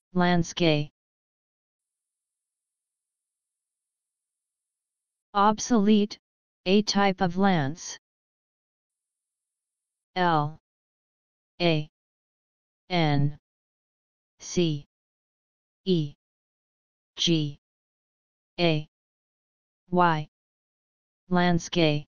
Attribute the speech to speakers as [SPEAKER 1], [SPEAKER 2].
[SPEAKER 1] lancegay. Obsolete, a type of lance. L A N C E G A Y. Lancegay.